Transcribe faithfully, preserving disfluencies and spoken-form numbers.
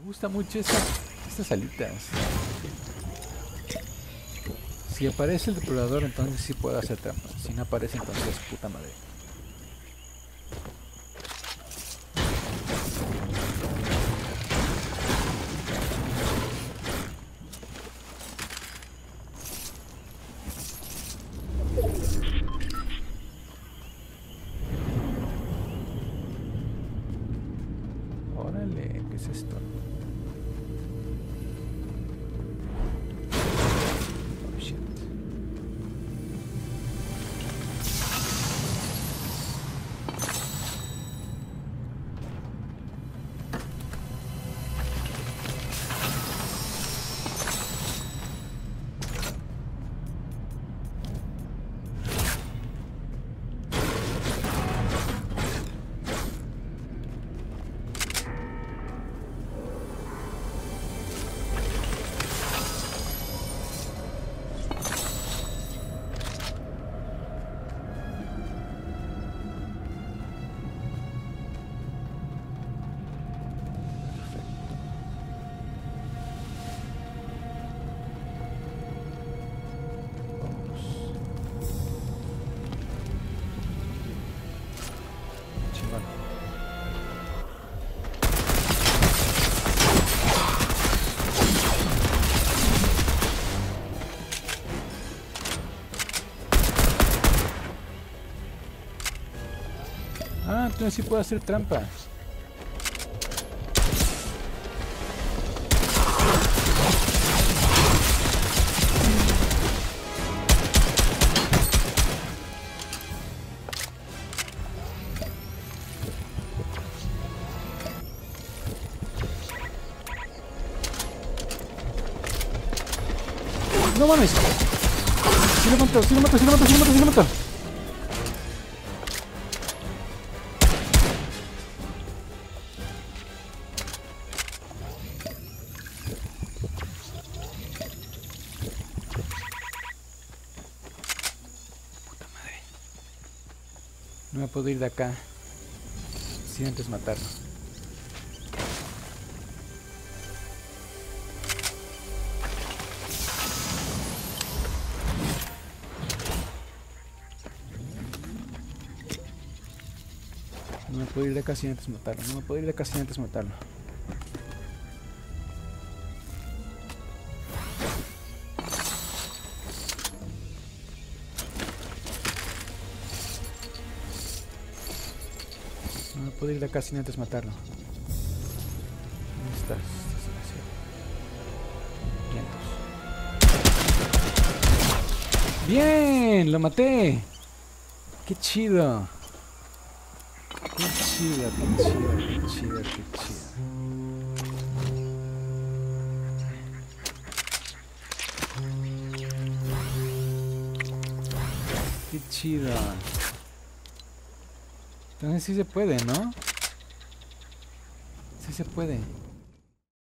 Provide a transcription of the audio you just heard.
gusta mucho esta, estas alitas. Si aparece el depredador, entonces sí puedo hacer trampas. Si no aparece, entonces puta madre. Órale, ¿qué es esto? Oh, shit. Ah, entonces sí puedo hacer trampas. No mames. Sí lo mato, sí lo mato, sí lo mato, sí lo mato, sí lo mato. No me puedo ir de acá sin antes matarlo. No me puedo ir de acá sin antes matarlo. No me puedo ir de acá sin antes matarlo. No me puedo ir de acá sin antes matarlo. ¿Dónde estás, desgraciado? Vientos. ¡Bien! ¡Lo maté! ¡Qué chido! ¡Qué chido, qué chido, qué chido, qué chido! ¡Qué chido! Entonces sí se puede, ¿no? Sí se puede.